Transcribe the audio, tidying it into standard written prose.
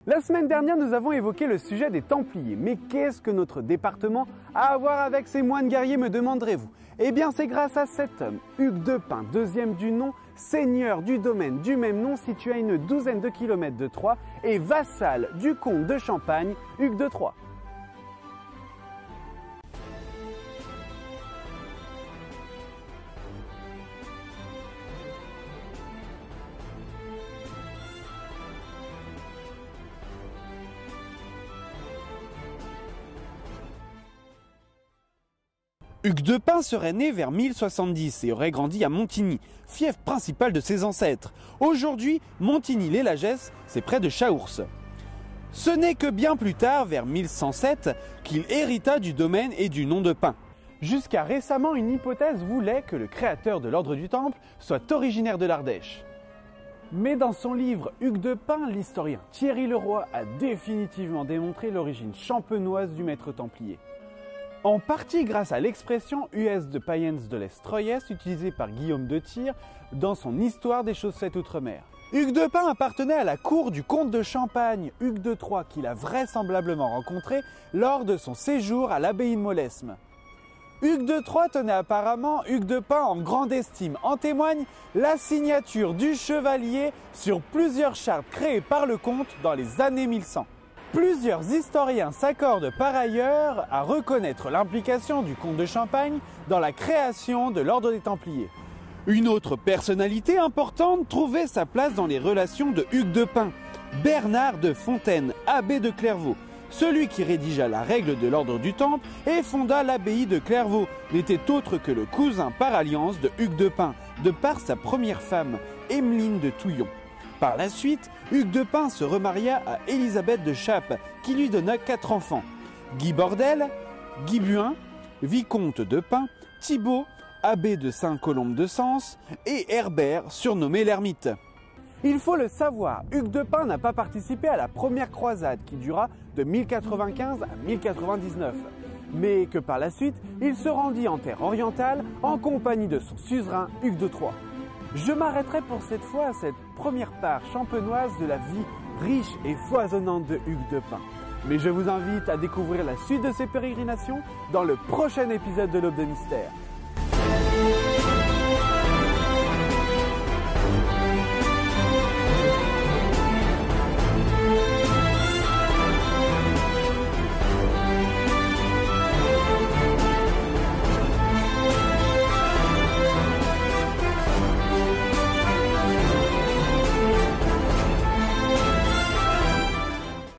La semaine dernière, nous avons évoqué le sujet des Templiers. Mais qu'est-ce que notre département a à voir avec ces moines guerriers, me demanderez-vous? Eh bien, c'est grâce à cet homme, Hugues de Pins, deuxième du nom, seigneur du domaine du même nom situé à une douzaine de kilomètres de Troyes et vassal du comte de Champagne, Hugues de Troyes. Hugues de Pins serait né vers 1070 et aurait grandi à Montigny, fief principal de ses ancêtres. Aujourd'hui, Montigny-lès-Lagesse, c'est près de Chaours. Ce n'est que bien plus tard, vers 1107, qu'il hérita du domaine et du nom de Pins. Jusqu'à récemment, une hypothèse voulait que le créateur de l'ordre du Temple soit originaire de l'Ardèche. Mais dans son livre Hugues de Pins, l'historien Thierry Leroy a définitivement démontré l'origine champenoise du maître templier. En partie grâce à l'expression US de Payens de l'Est Troyes utilisée par Guillaume de Tyr dans son Histoire des chaussettes outre-mer. Hugues de Pins appartenait à la cour du comte de Champagne, Hugues de Troyes, qu'il a vraisemblablement rencontré lors de son séjour à l'abbaye de Molesme. Hugues de Troyes tenait apparemment Hugues de Pins en grande estime. En témoigne la signature du chevalier sur plusieurs chartes créées par le comte dans les années 1100. Plusieurs historiens s'accordent par ailleurs à reconnaître l'implication du comte de Champagne dans la création de l'ordre des Templiers. Une autre personnalité importante trouvait sa place dans les relations de Hugues de Pins, Bernard de Fontaine, abbé de Clairvaux. Celui qui rédigea la règle de l'ordre du Temple et fonda l'abbaye de Clairvaux n'était autre que le cousin par alliance de Hugues de Pins, de par sa première femme, Emmeline de Touillon. Par la suite, Hugues de Pins se remaria à Élisabeth de Chappes, qui lui donna 4 enfants. Guy Bordel, Guy Buin, vicomte de Pins, Thibaut, abbé de Saint-Colombe de Sens, et Herbert, surnommé l'Ermite. Il faut le savoir, Hugues de Pins n'a pas participé à la première croisade qui dura de 1095 à 1099, mais que par la suite, il se rendit en terre orientale en compagnie de son suzerain Hugues de Troyes. Je m'arrêterai pour cette fois à cette première part champenoise de la vie riche et foisonnante de Hugues de Pins. Mais je vous invite à découvrir la suite de ces pérégrinations dans le prochain épisode de l'Aube de Mystère.